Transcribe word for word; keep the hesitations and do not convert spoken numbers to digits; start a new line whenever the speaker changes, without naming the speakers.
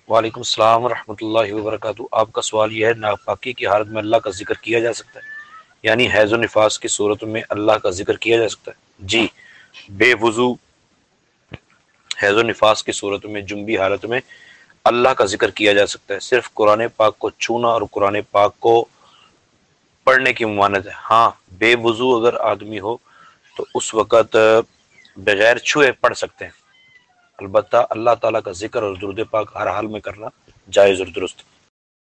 वालेकुम सलाम रहमतुल्लाहि व बरकातहू। आपका सवाल यह है, नापाकी की हालत में अल्लाह का जिक्र किया जा सकता है, यानी हैज़ और निफास की सूरत में अल्लाह का जिक्र किया जा सकता है? जी, बेवुजू हैज़ और निफास की सूरत में, जुम्बी हालत में अल्लाह का जिक्र किया जा सकता है। सिर्फ कुरान पाक को छूना और कुरान पाक को पढ़ने की ममानत है। हाँ, बेवुजू अगर आदमी हो तो उस वक़्त बगैर छुए पढ़ सकते हैं। अलबत्ता अल्लाह ताला का जिक्र और दुरूद पाक हर हाल में करना जायज़ और दुरुस्त।